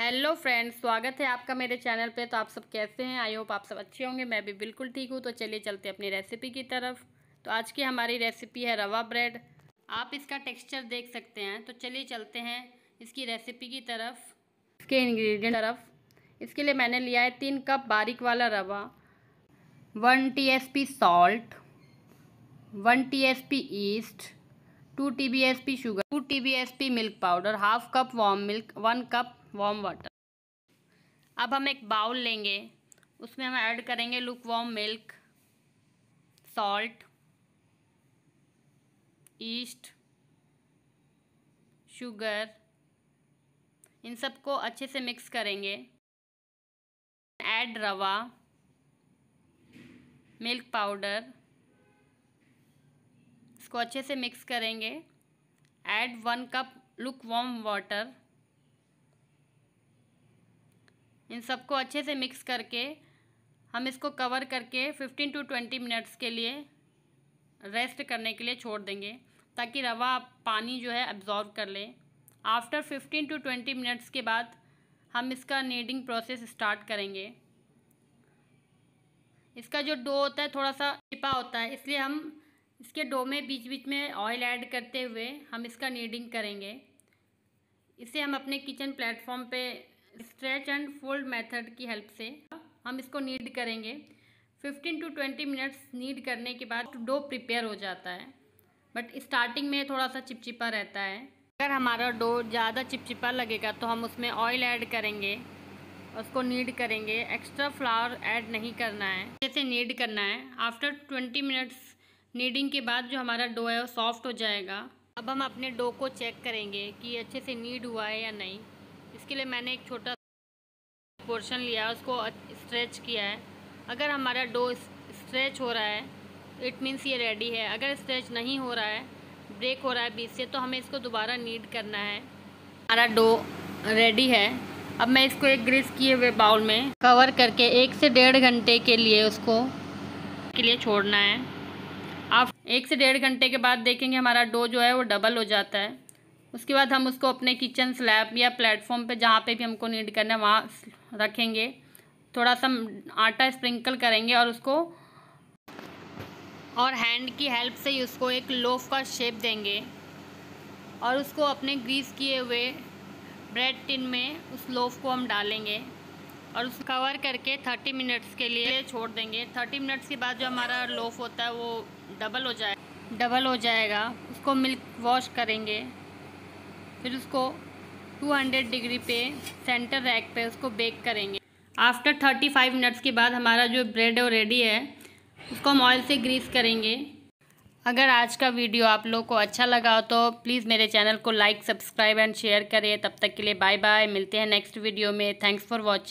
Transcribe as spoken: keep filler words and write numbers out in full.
Hello friends, स्वागत है आपका मेरे चैनल पे। तो आप सब कैसे हैं? आई होप आप सब अच्छे होंगे। मैं भी बिल्कुल ठीक हूँ। तो चलिए चलते हैं अपनी रेसिपी की तरफ। तो आज की हमारी रेसिपी है रवा ब्रेड। आप इसका टेक्सचर देख सकते हैं। तो चलिए चलते हैं इसकी रेसिपी की तरफ, इसके इंग्रेडिएंट तरफ। इसके लिए मैंने लिया है तीन कप बारीक वाला रवा, one T S P salt, one T S P yeast, two T B S P sugar, two T B S P milk powder, half cup warm milk, one cup warm water. अब हम एक bowl लेंगे, उसमें हम add करेंगे lukewarm milk, salt, yeast, sugar. इन सबको अच्छे से मिक्स करेंगे। ऐड रवा, मिल्क पाउडर, इसको अच्छे से मिक्स करेंगे। Add one cup lukewarm water. इन सबको अच्छे से मिक्स करके हम इसको कवर करके फिफ्टीन टू ट्वेंटी मिनट्स के लिए रेस्ट करने के लिए छोड़ देंगे, ताकि रवा पानी जो है अब्जॉर्व कर ले। After fifteen to twenty minutes के बाद हम इसका नीडिंग प्रोसेस स्टार्ट करेंगे। इसका जो डो होता है थोड़ा सा चिपा होता है, इसलिए हम इसके डो में बीच बीच में ऑयल ऐड करते हुए हम इसका नीडिंग करेंगे। इसे हम अपने किचन प्लेटफॉर्म पे स्ट्रेच एंड फोल्ड मेथड की हेल्प से हम इसको नीड करेंगे। Fifteen to twenty minutes knead करने के बाद डो प्रिपेयर हो जाता है, बट स्टार्टिंग में थोड़ा सा चिपचिपा रहता है। अगर हमारा डो ज़्यादा चिपचिपा लगेगा तो हम उसमें ऑयल ऐड करेंगे, उसको नीड करेंगे। एक्स्ट्रा फ्लावर ऐड नहीं करना है, जैसे नीड करना है। आफ्टर ट्वेंटी मिनट्स नीडिंग के बाद जो हमारा डो है वो सॉफ्ट हो जाएगा। अब हम अपने डो को चेक करेंगे कि अच्छे से नीड हुआ है या नहीं। इसके लिए मैंने एक छोटा पोर्शन लिया है, उसको स्ट्रेच किया है। अगर हमारा डो स्ट्रेच हो रहा है इट मीन्स ये रेडी है। अगर स्ट्रेच नहीं हो रहा है, ब्रेक हो रहा है बीच से, तो हमें इसको दोबारा नीड करना है। हमारा डो रेडी है। अब मैं इसको एक ग्रीस किए हुए बाउल में कवर करके एक से डेढ़ घंटे के लिए उसको के लिए छोड़ना है। आप एक से डेढ़ घंटे के बाद देखेंगे हमारा डो जो है वो डबल हो जाता है। उसके बाद हम उसको अपने किचन स्लैब या प्लेटफॉर्म पे जहाँ पे भी हमको नीड करना है वहाँ रखेंगे। थोड़ा सा आटा स्प्रिंकल करेंगे और उसको और हैंड की हेल्प से ही उसको एक लोफ का शेप देंगे और उसको अपने ग्रीस किए हुए ब्रेड टिन में उस लोफ को हम डालेंगे और उसको कवर करके थर्टी मिनट्स के लिए छोड़ देंगे। थर्टी मिनट्स के बाद जो हमारा लोफ होता है वो डबल हो जाए डबल हो जाएगा। उसको मिल्क वॉश करेंगे, फिर उसको टू हंड्रेड डिग्री पे सेंटर रैक पे उसको बेक करेंगे। आफ्टर थर्टी फाइव मिनट्स के बाद हमारा जो ब्रेड है वो रेडी है। उसको हम ऑयल से ग्रीस करेंगे। अगर आज का वीडियो आप लोग को अच्छा लगा हो तो प्लीज़ मेरे चैनल को लाइक, सब्सक्राइब एंड शेयर करें। तब तक के लिए बाय बाय। मिलते हैं नेक्स्ट वीडियो में। Thanks for watching.